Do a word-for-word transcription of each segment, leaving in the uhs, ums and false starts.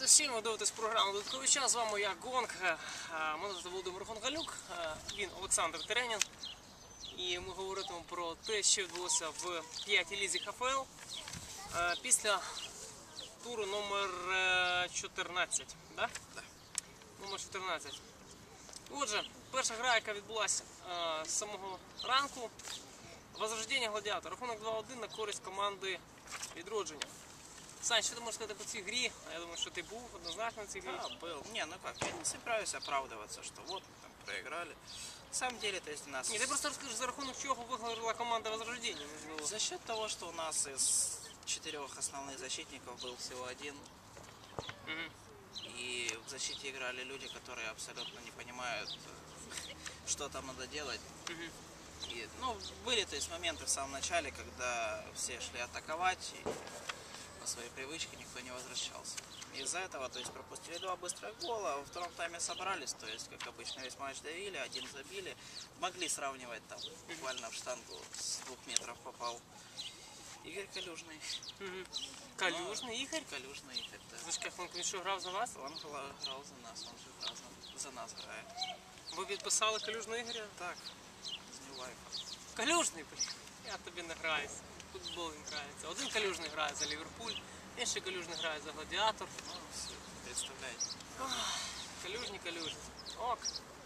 Привіт усім, ви дивитесь програму «Додатковий час», з вами я, Гонг, мене звати Володимир Гонгалюк, він Олександр Теренін. І ми говоритимемо про те, що відбулося в п'ятій лізі ха еф ел після туру номер чотирнадцять. Да? Да. Номер чотирнадцять. Отже, перша гра, яка відбулася з самого ранку. Возрождення Гладіатор. Рахунок два один на користь команди Відродження. Сань, что ты можешь сказать по этой игре? Я думаю, что ты был однозначно в этой игре. Да, был. Не, ну как, я не собираюсь оправдываться, что вот мы там проиграли. На самом деле, то есть у нас... Нет, ты просто расскажешь, за рахунок чего выиграла команда Возрождения. За счет того, что у нас из четырех основных защитников был всего один. Угу. И в защите играли люди, которые абсолютно не понимают, что там надо делать. Угу. И, ну, были, то есть, моменты в самом начале, когда все шли атаковать, и по своей привычке никто не возвращался. Из-за этого, то есть, пропустили два быстрых гола, во втором тайме собрались, то есть, как обычно, весь матч давили, один забили, могли сравнивать там, буквально в штангу с двух метров попал Игорь Калюжный. Угу. Калюжный Но... Игорь? Калюжный Игорь, да. Слушай, как он, він що, грав за вас? Он играл за нас, он же играл за, за нас играет. Ви підписали Калюжного Ігоря? Так, з Нью-Лайфа. Калюжний, блін, я тобі не граюся. Футбол він грається. Один Калюжний грає за Ліверпуль, інший Калюжний грає за Гладіатор. Ну, все, представляете. Калюжний, Калюжний. Ок.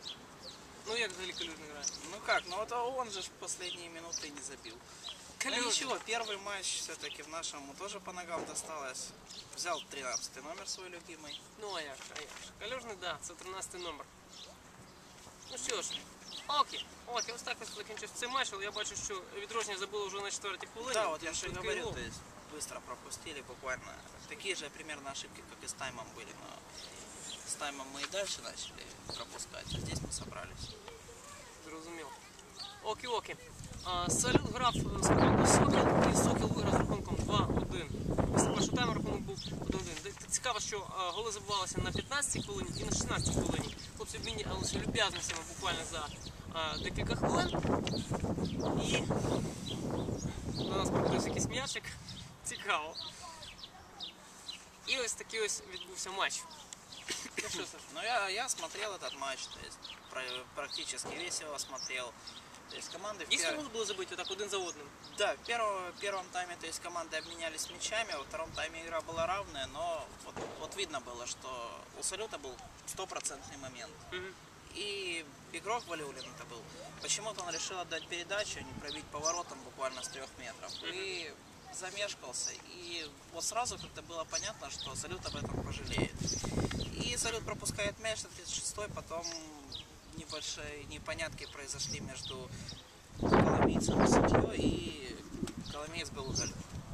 Ну як взагалі Калюжний грає? Ну как, ну вот он же в последние минуты не забил. Калюжный. Ну ничего, первый матч все-таки в нашему тоже по ногам досталось. Взял тринадцатый номер свой любимый. Ну а як же, а як же. Калюжний, да, це тринадцятий номер. Ну що ж, окей, окей, ось так ось закінчився цей матч, але я бачу, що Відродження забило вже на четвертій хвилині. Да, вот я же Швидкий говорю, гол. то есть быстро пропустили буквально. Такие же примерно ошибки, как и с таймом были, но с таймом мы и дальше начали пропускать, а здесь мы собрались. Зрозумів. Окей, окей. А, Салют грав з командою Сокіл, і Сокіл виграв з рахунком два один. Після першого тайму рахунок був один один. Цікаво, що а, голи забивалися на п'ятнадцятій хвилині і на шістнадцятій хвилині. Хлопці обмінялися люб'язностями буквально за а, декілька хвилин. І до нас покотився якийсь м'ячик. Цікаво. І ось такий ось відбувся матч. Ну, що, Саш? Ну я, я смотрел этот матч, то есть практически весь его смотрел. То есть команды в Дійсно пер... можна було забити так один за одним? Да, в первом, в первом тайме, то есть команды обменялись мячами, во втором тайме игра была равная, но вот, вот видно было, что у Салюта был стопроцентный момент. Угу. И игрок Валиулин это был. Почему-то он решил отдать передачу, а не пробить поворотом буквально с трех метров. И замешкался. И вот сразу как-то было понятно, что Салют об этом пожалеет. И Салют пропускает мяч на тридцать шестой, потом небольшие непонятки произошли между коломийцем и судьей, и коломеец был удален.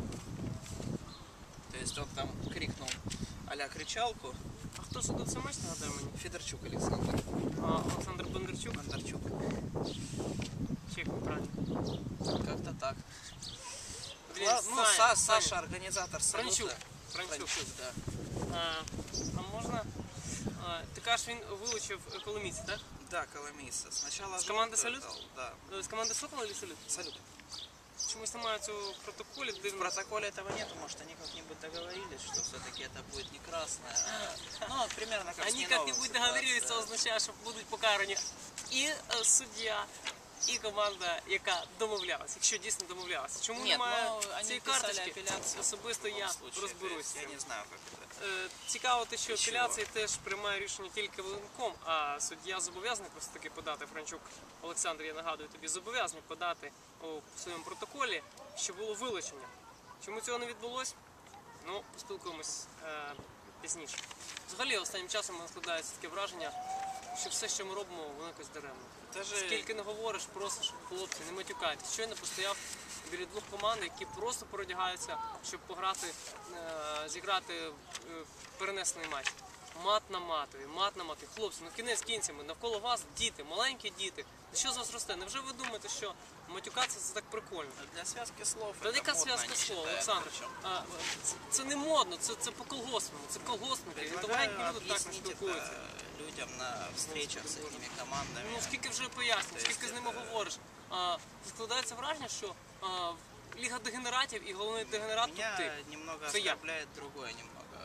То есть он там крикнул а-ля кричалку. А хто судив цей матч, нагадай мені? Федорчук Александр. А, Олександр Бондарчук? Бондарчук. Чек, правильно. Как-то так. Блин, Ла- ну, Саня, Са- Саня. Саша, организатор Салюта. Франчук. Франчук. Франчук, да. А, а можна... А, ти кажеш, він вилучив коломійця, так? Да, коломийца. Сначала С команды желтую «Салют»? дал, да. З команди Сокола чи Салют? Салют. Чомусь немає цього в протоколі, В дивно. протоколе этого нету, может они как-нибудь договорились, что все-таки это будет не красное, а... Ну, вот примерно как с Они Ниновым як-небудь ситуация. договорились, це означає, що будуть покарані і е, суддя, і команда, яка домовлялася, якщо дійсно домовлялася. Чому Ні, немає ну, вони цієї писали карточки? апеляцію Особисто в я любом случае, то розберусь. есть Я не знаю, как это. Е, Цікаво те, що І що? апеляції теж приймає рішення тільки воєнком, а суддя зобов'язаний просто таки подати, Франчук Олександр, я нагадую тобі, зобов'язаний подати у своєму протоколі, що було вилучення. Чому цього не відбулося? Ну, поспілкуємось е, пізніше. Взагалі, останнім часом мене складається таке враження, що все, що ми робимо, воно якось даремно. Даже... Скільки не говориш, просиш, хлопці, не матюкайтесь. Щойно постояв біля двох команд, які просто переодягаються, щоб пограти, е, зіграти е, перенесений матч. Мат на матові, мат на матові. Хлопці, ну кінець кінцями, навколо вас діти, маленькі діти. Що з вас росте? Невже ви думаєте, що матюкатися це так прикольно? Для связки слов Та это яка модно, зв'язка они слова, считают, Олександр? причем. А, це, це не модно, це, це по-колгоспному, це колгоспники. Предлагаю Інтелігентні люди так не объяснить спілкуються. это людям на встречах с этими командами. Ну скільки вже пояснюєш, То скільки з есть ними это- говориш. А, складається враження, що а, Ліга дегенератів і головний дегенерат тут Меня ти. немного Це я. оскорбляет другое немного.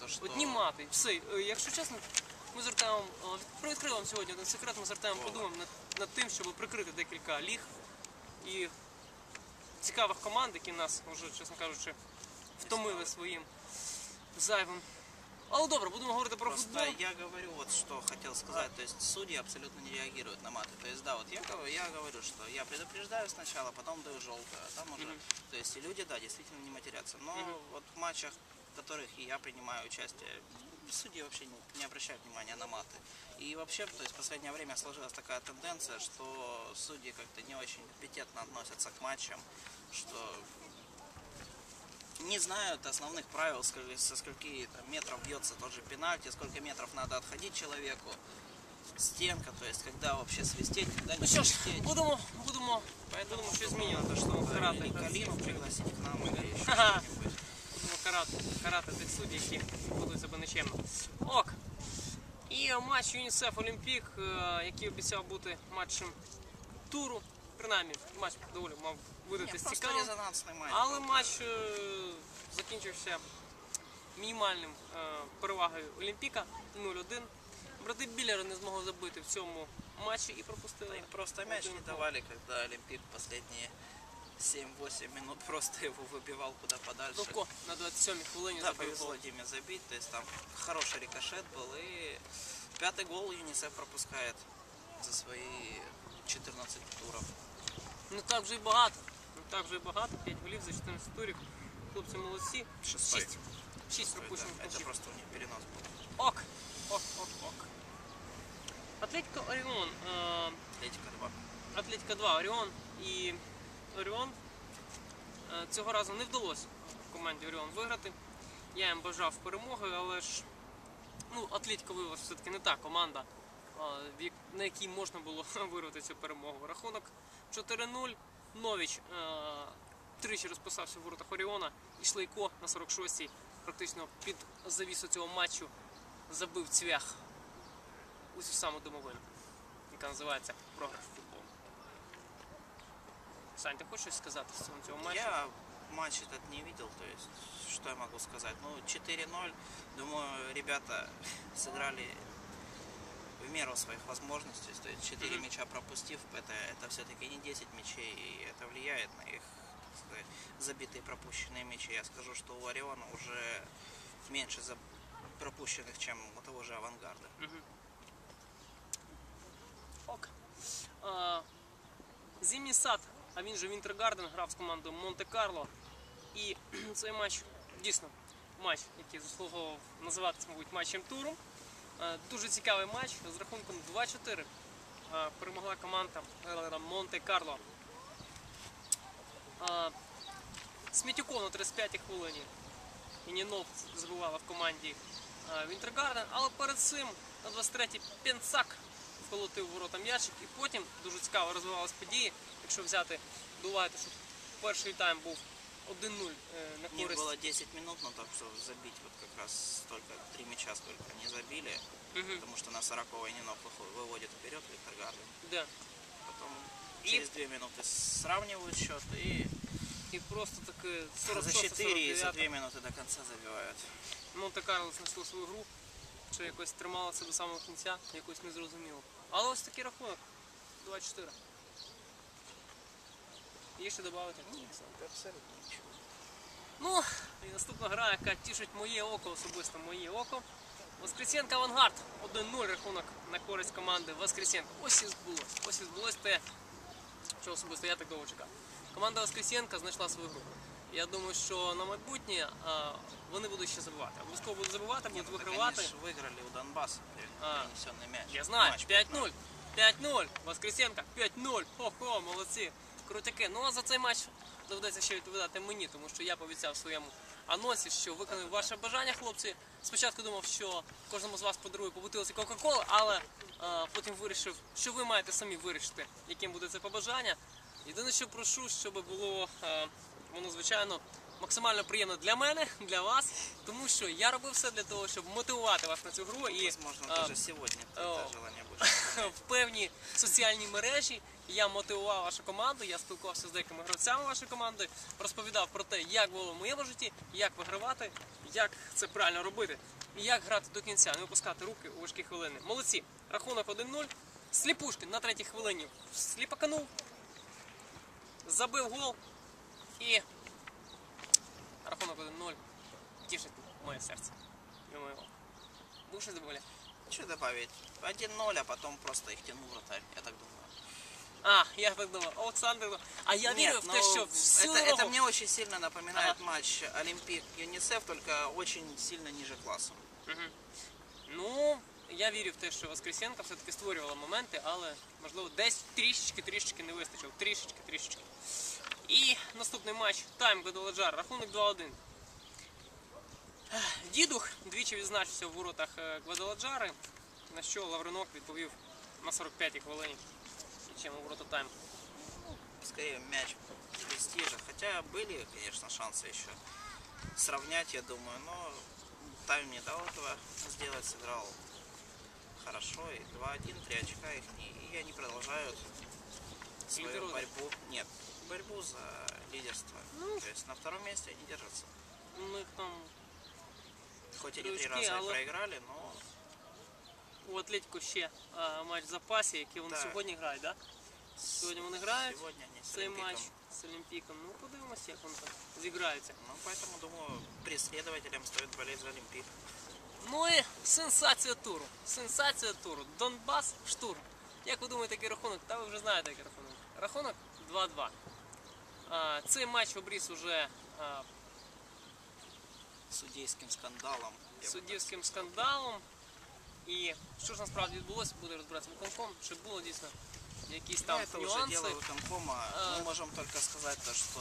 то, что... Одні мати. Все, е, якщо чесно, ми з Артемом, е, привідкрили вам сьогодні один секрет, ми з Артемом подумаємо над, над тим, щоб прикрити декілька ліг і цікавих команд, які нас вже, чесно кажучи, втомили своїм зайвим. Але добре, будемо говорити про Просто футбол. я говорю, вот что хотел сказать, то есть судьи абсолютно не реагируют на маты. То есть да, вот я, говорю- я говорю, что я предупреждаю сначала, потом даю желтую, а там уже, Мгм. то есть и люди, да, действительно не матерятся. Но Мгм. вот в матчах, в которых и я принимаю участие, судьи вообще не, не обращают внимания на маты. И вообще, то есть в последнее время сложилась такая тенденция, что судьи как-то не очень компетентно относятся к матчам, что не знают основных правил, сколь- со скольки там, метров бьется тот же пенальти, сколько метров надо отходить человеку, стенка, то есть когда вообще свистеть, когда Ну не що ж, свистеть. будемо, будемо, Поэтому будемо щось думаю, змінювати, надо що что-то карати. или Калину пригласить к нам, или еще Ха-ха. что-нибудь. Будемо карати, карати тих суддів, які ведуть себе нечемно. Ок. І матч ЮНІСЕФ Олімпік, е, який обіцяв бути матчем туру. Принаймні, матч доволі мав Не, видатись просто цікавим. резонансный матч. Але был. матч е, закінчився мінімальним е, перевагою Олімпіка нуль один. Брати Біллери не змогли забити в цьому матчі і пропустили. Им просто мяч один не гол. давали, когда Олимпик последние семь-восемь минут просто его выбивал куда подальше. Довко на двадцять сьомій хвилині Да, забив гол. повезло Диме забить, то есть там хороший рикошет был, и пятый гол ЮНИСЕФ пропускает за свои четырнадцать туров. Не так вже й багато. Не так вже й багато. п'ять голів за чотирнадцять турів. Хлопці молодці. Шестой. шість. шість Это, пропущених это м'ячів. просто у них перенос был. Ок. Ок, ок, ок. Атлетико Оріон. Е, Атлетика два. Атлетика два Оріон і Оріон. Е, Цього разу не вдалося команді Оріон виграти. Я їм бажав перемоги, але ж ну, Атлетико виявилася все-таки не та команда, е, в як- на якій можна було вирвати цю перемогу. Рахунок чотири нуль. Новіч е, тричі розписався в воротах Оріона і Шлейко на сорок шостій практично під завісу цього матчу забив цвях у цю саму домовину, яка називається програш в футбол. Сань, ти хочеш щось сказати з цього, цього матчу? Я матч этот не видел, то есть что я могу сказать? Ну, четыре ноль, думаю, ребята сыграли в меру своих возможностей, то есть четыре Мгм. мяча пропустив, это, это все-таки не десять мячей, и это влияет на их так сказать, забитые пропущенные мячи. Я скажу, что у Ориона уже меньше за- пропущенных, чем у того же Авангарда. Мгм. Ок. А, Зимній сад, а він же Вінтергарден, грав з командою Монте-Карло. І цей матч дійсно матч, який заслуговував називатися, мабуть, матчем туру. А, Дуже цікавий матч з рахунком два чотири. А, Перемогла команда е, Монте-Карло. А, Смітюков на тридцять п'ятій хвилині. І Нінов забивала в команді е, Вінтергарден, але перед цим на двадцять третій Пенцак вколотив в ворота м'ячик, і потім дуже цікаво розвивалися події. Якщо взяти до уваги, що перший тайм був один нуль е, на У них користь. было десять минут, но так что забить вот как раз столько, три мяча сколько они забили, Мгм. потому что на сороковой Нинов выход- выводит вперед Винтергарден. Да. Потом И- через две минуты сравнивают счет и І просто таки сорок за шоста четыре и за сорок две дев'ята минуты до конца забивают. Монте-Карло знайшло свою гру, чи якось трималося до самого кінця, якось незрозуміло. Але ось такий рахунок. два чотири. Є ще додати? Абсолютно ничего. Ну, і наступна гра, яка тішить моє око, особисто моє око. Воскресенка Авангард. один нуль рахунок на користь команди Воскресенка. Ось і збулось. Ось і збулось те, що особисто я так довго чекав. Команда Воскресенка знайшла свою гру. Я думаю, що на майбутнє а, вони будуть ще забивати. Обов'язково будуть забивати, будуть Ну, так вигравати. они ж выиграли у Донбасса А. перенесенный мяч. Я знаю, Матч п'ять пятнадцать. нуль. п'ять нуль. Воскресенка п'ять нуль. Хо-хо, молодці. Крутяки. Ну а за цей матч доведеться ще відповідати мені, тому що я пообіцяв в своєму анонсі, що виконую ваше бажання, хлопці. Спочатку думав, що кожному з вас подарую по бутилці Кока-Коли, але а, потім вирішив, що ви маєте самі вирішити, яким буде це побажання. Єдине, що прошу, щоб було а, воно, звичайно, максимально приємно для мене, для вас, тому що я робив все для того, щоб мотивувати вас на цю гру і Возможно, а, даже сегодня о. это желание будет. в певні соціальні мережі я мотивував вашу команду, я спілкувався з деякими гравцями вашої команди, розповідав про те, як було в моєму житті, як вигравати, як це правильно робити і як грати до кінця, не випускати руки у важкі хвилини. Молодці. Рахунок один нуль. Сліпушкін на третій хвилині сліпаканув, забив гол і рахунок один нуль. Тішить моє серце. Будеш щось добавляти? Что добавить? один ноль, а потом просто их тянул вратарь, я так думаю. А, я так думав, Олександр. А я вірю в те, ну, що всю это, дорогу... это мне очень сильно напоминает Ага. матч Олимпик ЮНИСЕФ, только очень сильно ниже классом. Мгм. Ну, я вірю в те, що Воскресенка все-таки створювала моменти, але, можливо, десь трішечки-трішечки не вистачило. Трішечки-трішечки. І наступний матч Тайм Гвадаладжара. Рахунок два один. Дідух двічі відзначився в воротах е, Гвадаладжари, на що Лавринок відповів на сорок п'ятій хвилині, чим у ворота Тайм. Скорее мяч вести же. Хотя были, конечно, шансы еще сравнять, я думаю, но Тайм не дал этого сделать, сыграл хорошо. И два один, три очка их, и они продолжают свою Лидируют. борьбу. Нет, борьбу за лидерство. Ну. То есть на втором месте они держатся. У них там Хоть они три Очки, раза и але- проиграли, но у Атлетико ще а, матч в запасі, який вони Так. сьогодні грають, так? Да? Сьогодні вони грають сегодня они с цей Олимпиком. матч з Олімпіком. Ну, подивимося, як вони там зіграються. Ну, поэтому, думаю, преследователям стоит болеть за Олимпик. Ну і сенсація туру. Сенсація туру. Донбас штурм. Як ви думаєте, який рахунок? Та ви вже знаєте, який рахунок. Рахунок два два. А, цей матч обріз уже а, Судейским скандалом. я бы суддівським скандалом. І що ж насправді відбулося, буде розбиратися виконком, чи було дійсно якісь Ну, там это уже нюанси. дело выконкома. А. Мы можем только сказать то, что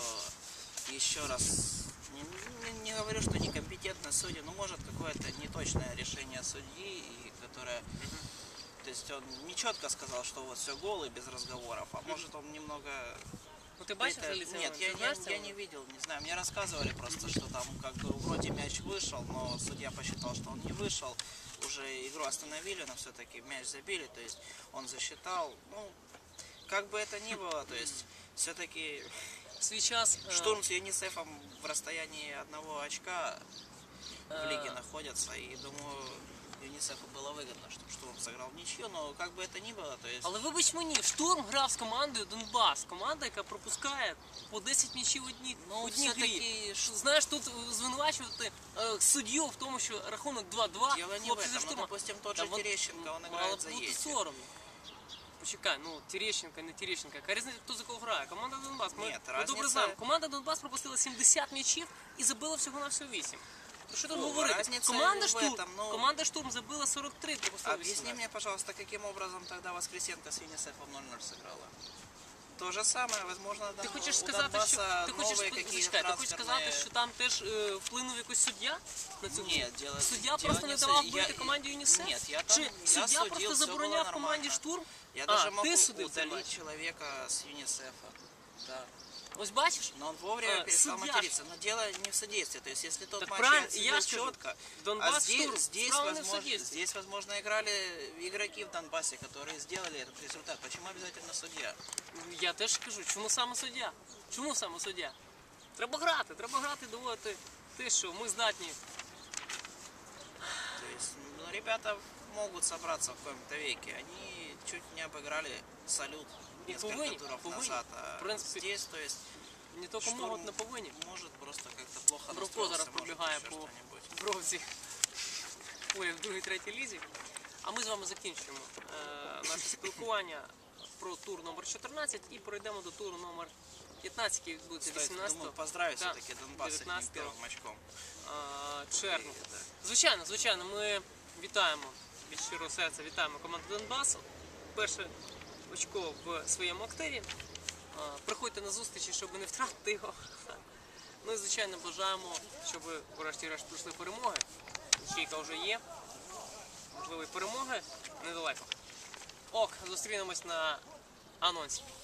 еще раз не, не- не говорю, что некомпетентный судья, но может какое-то неточное решение судьи, и которое, то есть он не четко сказал, что вот все гол и без разговоров, а может он немного... Ну ти бачиш это- лице? Нет, я, я, я не видел, не знаю, мне рассказывали просто, что там как бы вроде мяч вышел, но судья посчитал, что он не вышел, уже игру остановили, но все-таки мяч забили, то есть он засчитал, ну, как бы это ни было, то есть все-таки В свій час е, штурм с ЮНИСЕФом в расстоянии одного очка в Э. лиге находятся, и думаю, ЮНИСЕФу было выгодно, чтобы штурм сыграл в ничью, но как бы это ни было, то есть... Але вибач мені, штурм грав з командою Донбас. Команда, яка пропускає по десять м'ячів в одній, Ну, в одній грі. все-таки Ш- Знаєш, тут звинувачувати е, суддю в тому, що рахунок два-два, дело не в хлопці зі этом, ну, штурма. допустим, тот Та же вон- Терещенко, он мало играет б за бути Єсі. соромно. Почекай, ну Терещенко, не Терещенко. Яка різниця, хто за кого грає? Команда Донбас. Ми, Ні, ми разниця- добре знаємо. Команда Донбас пропустила сімдесят м'ячів і забила всього на всього вісім. Про що тут Ну, говорити? разниця Команда в штурм, этом, ну- команда штурм забила сорок три, пропустила Объясни вісімнадцять. мне, пожалуйста, каким образом тогда Воскресенко с ЮНИСЕФом ноль ноль сыграла? То же самое, возможно, Ти там хочеш у сказати, що Донбасса ти хочеш новые спо- какие-то зачекай, ти хочеш сказати, трансферные... що там теж е, вплинув якийсь суддя на цю гру? Ні, діло- суддя діло просто не не давав суддя. бити Я- команді ЮНІСЕФ? Ні, я там- Чи я суддя судив, просто все забороняв було команді нормально. штурм? Я А, даже мог ти у- судив цей удалить матч? человека с ЮНИСЕФа. Да. Ось бачиш? Но он вовремя Э, перестал судья ж- материться. Но дело не в судействе. То есть, если тот Так матч правильно, я я отсидел скажу, четко, Донбас а здесь, штурм, здесь, справа не в возможно, судействе. здесь, возможно, играли игроки в Донбассе, которые сделали этот результат. Почему обязательно судья? Я теж кажу, чому саме суддя? Чому саме суддя? Треба грати, треба грати, доводити те, що ми здатні. То есть, ну, ребята могут собраться в каком-то веке. Они чуть не обыграли Салют И несколько повинен, туров повинен. назад. А В принципе, здесь, то есть, Не тільки штурм можуть, не повинні. может просто как-то плохо Бровко настроился, зараз может пробігає еще по что-нибудь. бровці полі в другій третій лізі. А ми з вами закінчимо е, наше спілкування про тур номер чотирнадцять і пройдемо до туру номер п'ятнадцять, який відбудеться Кстати, вісімнадцятого думаю, поздравить та все-таки Донбасс с этим дев'ятнадцятого первым очком. е, червня. Звичайно, звичайно, ми вітаємо від щирого серця, вітаємо команду Донбасу. Перше очко в своєму активі. Е, Приходьте на зустрічі, щоб не втратити його. Ну і звичайно бажаємо, щоб ви врешті-решт прийшли перемоги. Ячейка вже є. Можливо, і перемоги недалеко. Ок, зустрінемось на анонсі.